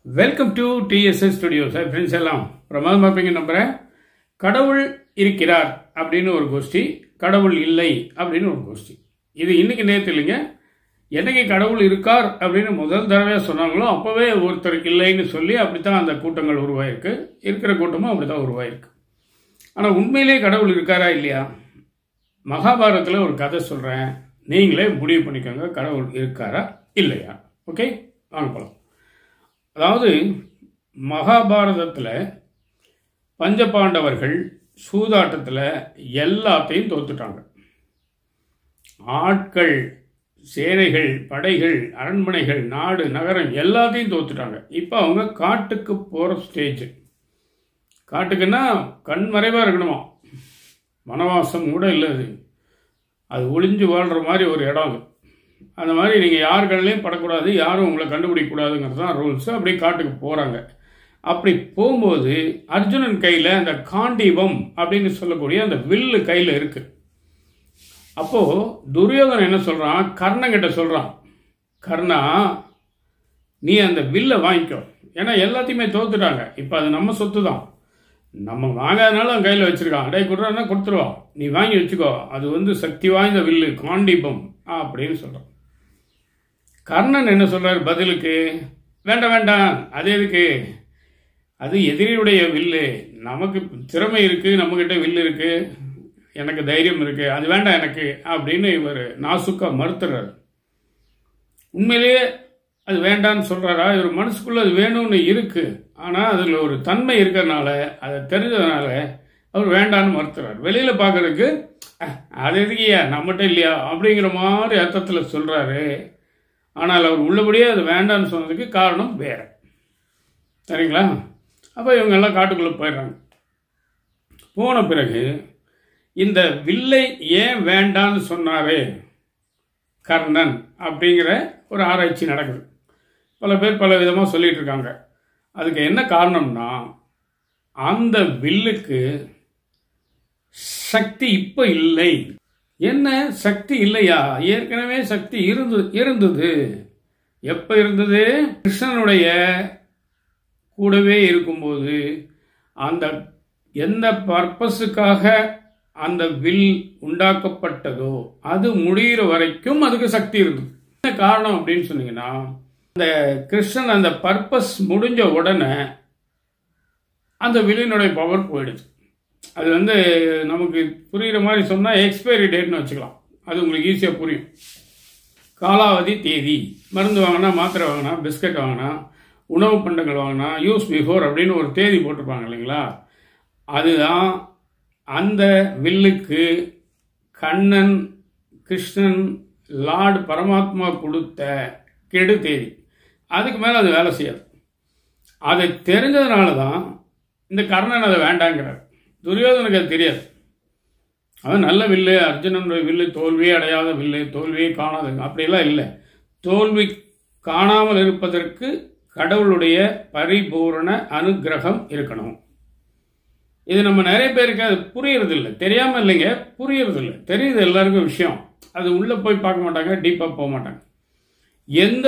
Welcome to TSS Studios. Friends எல்லாம் பிரமாதமாக இருப்பீங்க நம்புகிறேன். கடவுள் இருக்கிறார் அப்படின்னு ஒரு கோஷ்டி, கடவுள் இல்லை அப்படின்னு ஒரு கோஷ்டி. இது இன்னைக்கு நேற்று இல்லைங்க. என்னைக்கு கடவுள் இருக்கார் அப்படின்னு முதல் தடவையாக சொன்னாங்களோ அப்போவே ஒருத்தர் இல்லைன்னு சொல்லி அப்படித்தான் அந்த கூட்டங்கள் உருவாயிருக்கு. இருக்கிற கூட்டமும் அப்படி தான் உருவாயிருக்கு. ஆனால் உண்மையிலே கடவுள் இருக்காரா இல்லையா? மகாபாரதத்தில் ஒரு கதை சொல்கிறேன், நீங்களே முடிவு பண்ணிக்கோங்க, கடவுள் இருக்காரா இல்லையா. ஓகே, வாங்க போகலாம். அதாவது மகாபாரதத்தில் பஞ்சபாண்டவர்கள் சூதாட்டத்தில் எல்லாத்தையும் தோத்துட்டாங்க. ஆட்கள், சேனைகள், படைகள், அரண்மனைகள், நாடு, நகரம் எல்லாத்தையும் தோத்துட்டாங்க. இப்போ அவங்க காட்டுக்கு போகிற ஸ்டேஜ். காட்டுக்குன்னா கண்மறைவாக இருக்கணுமா, வனவாசம் கூட இல்லை, அது ஒளிஞ்சு வாழ்கிற மாதிரி ஒரு இடம். அது அந்த மாதிரி நீங்கள் யார் கண்ணிலையும் படக்கூடாது, யாரும் உங்களை கண்டுபிடிக்கக்கூடாதுங்கிறது தான் ரூல்ஸு. அப்படியே காட்டுக்கு போகிறாங்க. அப்படி போகும்போது அர்ஜுனன் கையில் அந்த காண்டீபம் அப்படின்னு சொல்லக்கூடிய அந்த வில்லு கையில் இருக்குது. அப்போது துரியோதனன் என்ன சொல்கிறான், கர்ணங்கிட்ட சொல்கிறான், கர்ணா நீ அந்த வில்லை வாங்கிக்கோ, ஏன்னா எல்லாத்தையுமே தோத்துட்டாங்க, இப்போ அது நம்ம சொத்து தான், நம்ம வாங்காதனால அவன் கையில் வச்சுருக்கான், அடே கொடுறான்னா கொடுத்துருவான், நீ வாங்கி வச்சுக்கோ, அது சக்தி வாய்ந்த வில்லு, காண்டீபம் அப்படின்னு சொல்கிறான். கர்ணன் என்ன சொல்கிறார் பதிலுக்கு, வேண்டாம் வேண்டாம், அது எதுக்கு, அது எதிரியுடைய வில்லு, நமக்கு திறமை இருக்குது, நம்மக்கிட்ட வில்லு இருக்குது, எனக்கு தைரியம் இருக்குது, அது வேண்டாம் எனக்கு அப்படின்னு இவர் நாசுக்கா மறுத்துறாரு. உண்மையிலேயே அது வேண்டான்னு சொல்கிறாரா? இவர் மனசுக்குள்ளே அது வேணும்னு இருக்குது, ஆனால் அதில் ஒரு தன்மை இருக்கிறதுனால, அதை தெரிஞ்சதுனால அவர் வேண்டான்னு மறுத்துறாரு. வெளியில் பார்க்கறதுக்கு அது எதுக்கியா நம்மகிட்ட இல்லையா அப்படிங்கிற மாதிரி அர்த்தத்தில் சொல்கிறாரு. ஆனால் அவர் உள்ளபடியே அது வேண்டான்னு சொன்னதுக்கு காரணம் வேறு. சரிங்களா? அப்போ இவங்கெல்லாம் காட்டுக்குள்ளே போயிடுறாங்க. போன பிறகு இந்த வில்லை ஏன் வேண்டான்னு சொன்னாரே கர்ணன் அப்படிங்கிற ஒரு ஆராய்ச்சி நடக்குது. பல பேர் பல விதமாக சொல்லிட்டு இருக்காங்க. அதுக்கு என்ன காரணம்னா, அந்த வில்லுக்கு சக்தி இப்போ இல்லை. என்ன சக்தி இல்லையா? ஏற்கனவே சக்தி இருந்தது. எப்போ இருந்தது? கிருஷ்ணனுடைய கூடவே இருக்கும்போது அந்த எந்த பர்பஸுக்காக அந்த வில் உண்டாக்கப்பட்டதோ அது முடிகிற வரைக்கும் அதுக்கு சக்தி இருந்தது. என்ன காரணம் அப்படின்னு சொன்னீங்கன்னா, அந்த கிருஷ்ணன் அந்த பர்பஸ் முடிஞ்ச உடனே அந்த வில்லினுடைய பவர் போயிடுச்சு. அது நமக்கு புரிகிற மாதிரி சொன்னால் எக்ஸ்பைரி டேட்னு வச்சுக்கலாம், அது உங்களுக்கு ஈஸியாக புரியும். காலாவதி தேதி, மருந்து வாங்கினா, மாத்திரை வாங்கினா, பிஸ்கட் வாங்கினா, உணவு பண்டங்கள் வாங்கினா, யூஸ் பிஃபோர் அப்படின்னு ஒரு தேதி போட்டிருப்பாங்க இல்லைங்களா? அதுதான் அந்த வில்லுக்கு கண்ணன், கிருஷ்ணன், லார்டு பரமாத்மா கொடுத்த கெடு தேதி. அதுக்கு மேலே அது வேலை செய்யாது. அதை தெரிஞ்சதுனால தான் இந்த கர்ணன் அதை வேண்டாங்கிறார். துரியோதனுக்கு அது தெரியாது. அவன் நல்ல வில்லு, அர்ஜுனனுடைய வில்லு தோல்வியே அடையாத வில்லு, தோல்வியே காணாத, அப்படியெல்லாம் இல்லை. தோல்வி காணாமல் இருப்பதற்கு கடவுளுடைய பரிபூரண அனுகிரகம் இருக்கணும். இது நம்ம நிறைய பேருக்கு அது புரியறதில்லை. தெரியாமல் இல்லைங்க, புரியறதில்லை. தெரியுது எல்லாருக்கும் விஷயம், அது உள்ளே போய் பார்க்க மாட்டாங்க, டீப்பாக போக மாட்டாங்க. எந்த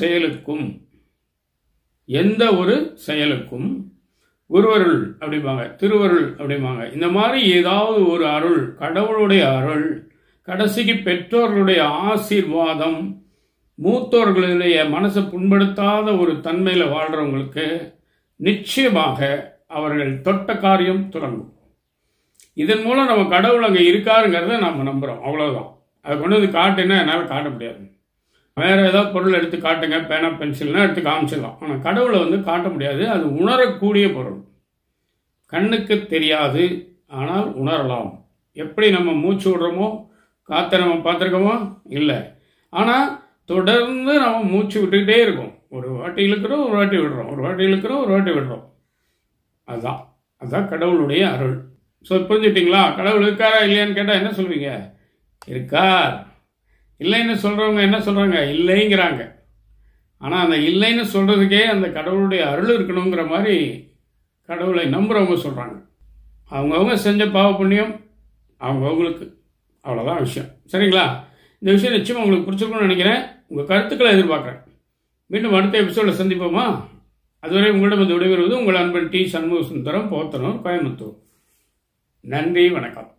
ஒரு செயலுக்கும் குருவருள் அப்படிம்பாங்க, திருவருள் அப்படிம்பாங்க. இந்த மாதிரி ஏதாவது ஒரு அருள், கடவுளுடைய அருள், கடைசிக்கு பெற்றோர்களுடைய ஆசீர்வாதம், மூத்தோர்களுடைய மனசை புண்படுத்தாத ஒரு தன்மையில் வாழ்கிறவங்களுக்கு நிச்சயமாக அவர்கள் தொட்ட காரியம் தொடங்கும். இதன் மூலம் நம்ம கடவுள் அங்கே இருக்காருங்கிறத நம்ம நம்புகிறோம், அவ்வளோதான். அதை கொண்டு வந்து காட்டுன்னா என்னால் காட்ட முடியாது. வேறு ஏதாவது பொருள் எடுத்து காட்டுங்க, பேனா பென்சில்னா எடுத்து காமிச்சிடலாம். ஆனால் கடவுளை காட்ட முடியாது. அது உணரக்கூடிய பொருள், கண்ணுக்கு தெரியாது, ஆனால் உணரலாம். எப்படி நம்ம மூச்சு விடுறோமோ, காற்றை நம்ம பார்த்துருக்கோமோ இல்லை, ஆனால் தொடர்ந்து நம்ம மூச்சு விட்டுக்கிட்டே இருக்கோம். ஒரு வாட்டி இழுக்கிறோம், ஒரு வாட்டி விடுறோம், ஒரு வாட்டி இழுக்கிறோம், ஒரு வாட்டி விடுறோம். அதுதான் கடவுளுடைய அருள். ஸோ புரிஞ்சுட்டிங்களா? கடவுள் இருக்காரா இல்லையான்னு கேட்டால் என்ன சொல்வீங்க? இருக்கார். இல்லைன்னு சொல்கிறவங்க என்ன சொல்கிறாங்க? இல்லைங்கிறாங்க. ஆனால் அந்த இல்லைன்னு சொல்கிறதுக்கே அந்த கடவுளுடைய அருள் இருக்கணுங்கிற மாதிரி கடவுளை நம்புகிறவங்க சொல்கிறாங்க. அவங்கவுங்க செஞ்ச பாவ புண்ணியம் அவங்கவுங்களுக்கு, அவ்வளோதான் விஷயம். சரிங்களா? இந்த விஷயம் நிச்சயமாக உங்களுக்கு பிடிச்சிருக்குன்னு நினைக்கிறேன். உங்கள் கருத்துக்களை எதிர்பார்க்குறேன். மீண்டும் அடுத்த எபிசோடில் சந்திப்போமா? அதுவரை உங்களிடம் வந்து விடைபெறுவது உங்கள் அன்பன் டி. சண்முக சுந்தரம், போத்தனூர், கோயம்புத்தூர். நன்றி, வணக்கம்.